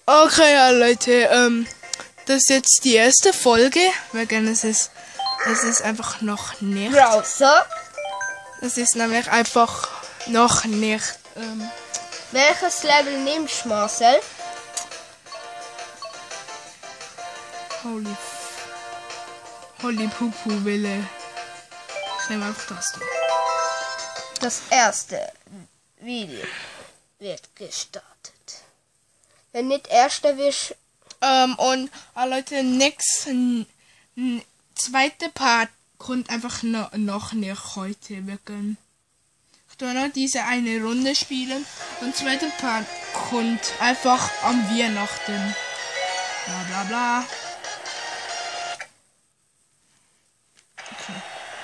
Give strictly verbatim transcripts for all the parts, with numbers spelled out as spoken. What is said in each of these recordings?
Okay, ja, Leute, ähm, das ist jetzt die erste Folge, wegen es ist, es ist einfach noch nicht. Browser. Es ist nämlich einfach noch nicht. Ähm, Welches Level nimmst du, Marcel? holy, holy Pupu Wille. Ich nehme einfach das da. Das erste Video wird gestartet. Wenn nicht erste wirst, Ähm, und ah, Leute, nächsten zweite Part kommt einfach noch, noch nicht heute wegen. Ich tue noch diese eine Runde spielen und zweite Part kommt einfach am Weihnachten. Bla bla bla. Okay.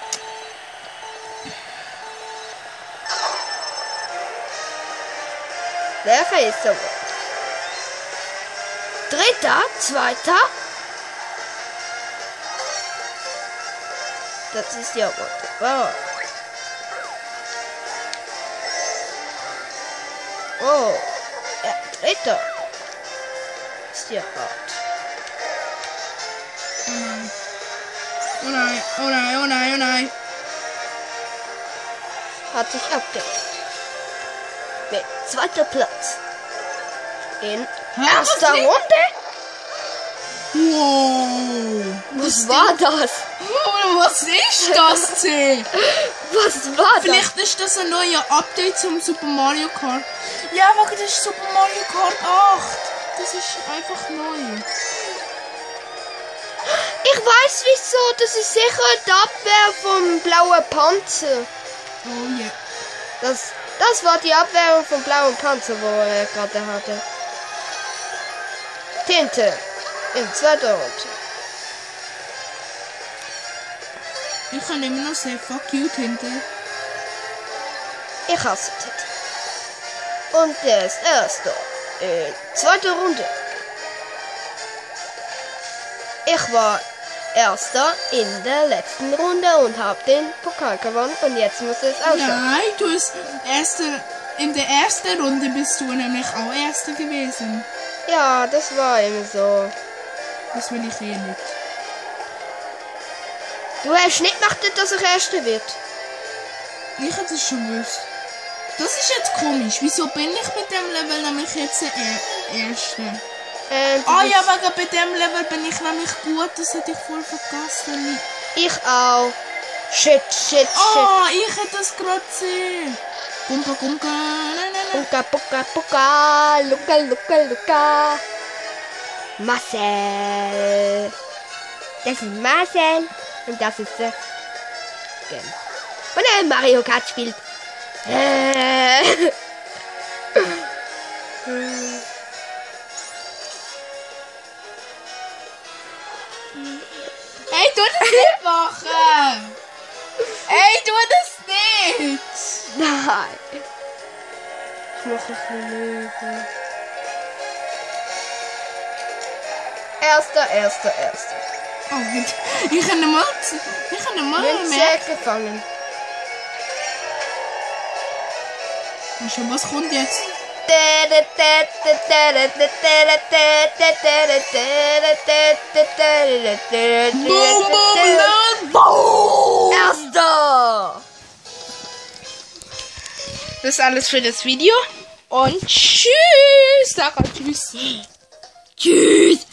welcher ist so? Dritter, zweiter. Das ist ja wunderbar. Oh, ja, dritter. Ist ja hart. Oh nein, oh nein, oh nein, oh nein. Hat sich abgelegt. Mit zweiter Platz. In erster Runde. Wow. Was war das? Oh, was ist das denn? Was war das? Vielleicht ist das ein neuer Update zum Super Mario Kart. Ja, aber das ist Super Mario Kart acht. Das ist einfach neu. Ich weiß wieso. Das ist sicher die Abwehr vom blauen Panzer. Oh ja. Das, das war die Abwehr vom blauen Panzer, wo er gerade hatte. Tinte. In zweiter Runde. Ich kann immer noch sagen, fuck you, Tinte. Ich hasse Tinte. Und der ist erster. In zweiter Runde. Ich war erster in der letzten Runde und habe den Pokal gewonnen. Und jetzt muss es ausschauen. Nein, du bist erste, in der ersten Runde bist du nämlich auch Erster gewesen. Ja, das war immer so. Das will ich eh nicht. Du hast nicht gedacht, dass ich Erster wird. Ich hätte es schon gewusst. Das ist jetzt komisch. Wieso bin ich mit dem Level nämlich jetzt der er Erste? Ähm, Ah du ja, bist- wegen bei dem Level bin ich nämlich gut. Das hätte ich voll vergessen. Ich auch. Shit, shit, shit. Ah, ich hätte das gerade gesehen. Gumpa, gumpa. Nein, nein, nein. Puka, puka, puka. Luca, Luca, Luca. Marcel. Das ist Marcel. Und das ist der Game. Und er Mario Kart spielt. Äh. Hey, tu das nicht machen! Hey, tu das nicht! Nein. Ich mache es nicht. Erster, erster, erster. Oh, ich, ich kann nicht mal. Ich kann nicht mal Münze mehr. gefangen. Und schon, was kommt jetzt? Boom, boom, boom! Erster! Das ist alles für das Video. Und tschüss! Sag mal tschüss. Tschüss!